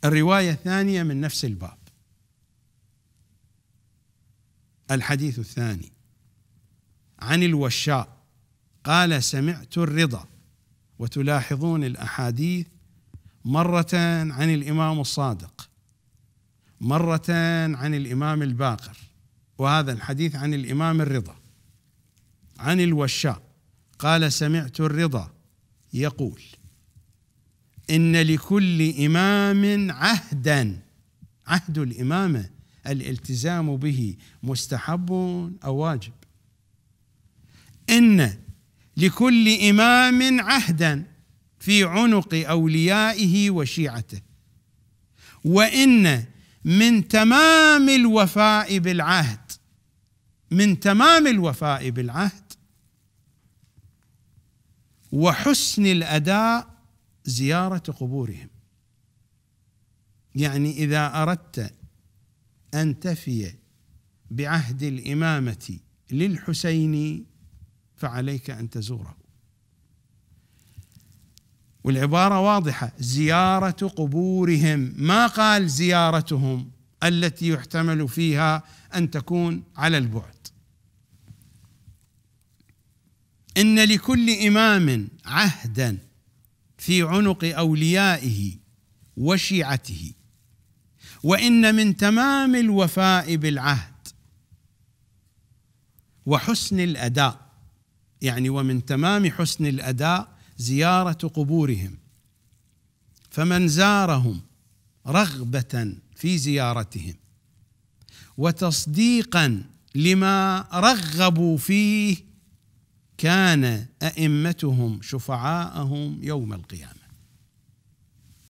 الرواية الثانية من نفس الباب، الحديث الثاني عن الوشاء قال سمعت الرضا. وتلاحظون الأحاديث مرة عن الإمام الصادق، مرة عن الإمام الباقر، وهذا الحديث عن الإمام الرضا. عن الوشاء قال سمعت الرضا يقول إن لكل إمام عهدا. عهد الإمامة الالتزام به مستحب أو واجب؟ إن لكل إمام عهدا في عنق أوليائه وشيعته، وإن من تمام الوفاء بالعهد، من تمام الوفاء بالعهد وحسن الأداء زيارة قبورهم. يعني إذا أردت أن تفي بعهد الإمامة للحسين فعليك أن تزوره. والعبارة واضحة، زيارة قبورهم، ما قال زيارتهم التي يحتمل فيها أن تكون على البعد. إن لكل إمام عهدا في عنق أوليائه وشيعته، وإن من تمام الوفاء بالعهد وحسن الأداء، يعني ومن تمام حسن الأداء زيارة قبورهم، فمن زارهم رغبة في زيارتهم وتصديقا لما رغبوا فيه كان أئمتهم شفعاءهم يوم القيامة.